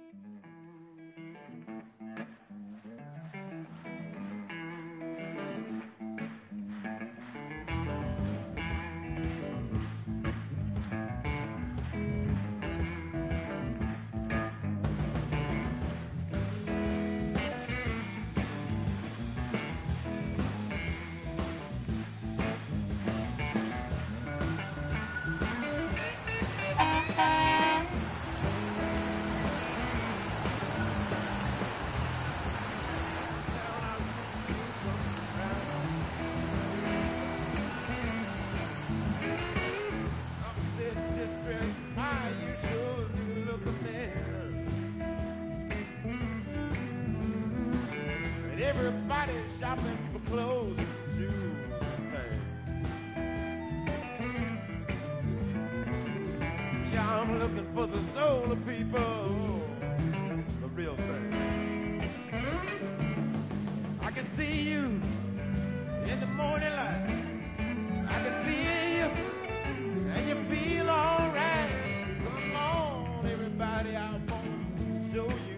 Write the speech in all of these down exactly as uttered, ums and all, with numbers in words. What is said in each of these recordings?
Everybody's shopping for clothes and shoes and things. Yeah, I'm looking for the soul of people, the real thing. I can see you in the morning light. I can feel you, and you feel all right. Come on, everybody, I want to show you.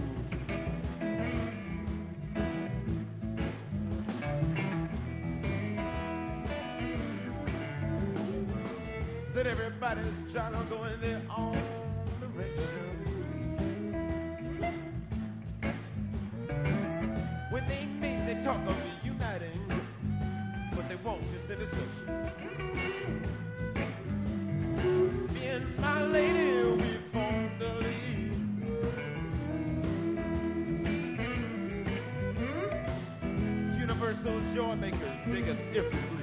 That everybody's trying to go in their own direction. When they meet, they talk of reuniting, but they won't just in a session. Me and my lady, we formed a league. Universal joy makers, dig us if you please.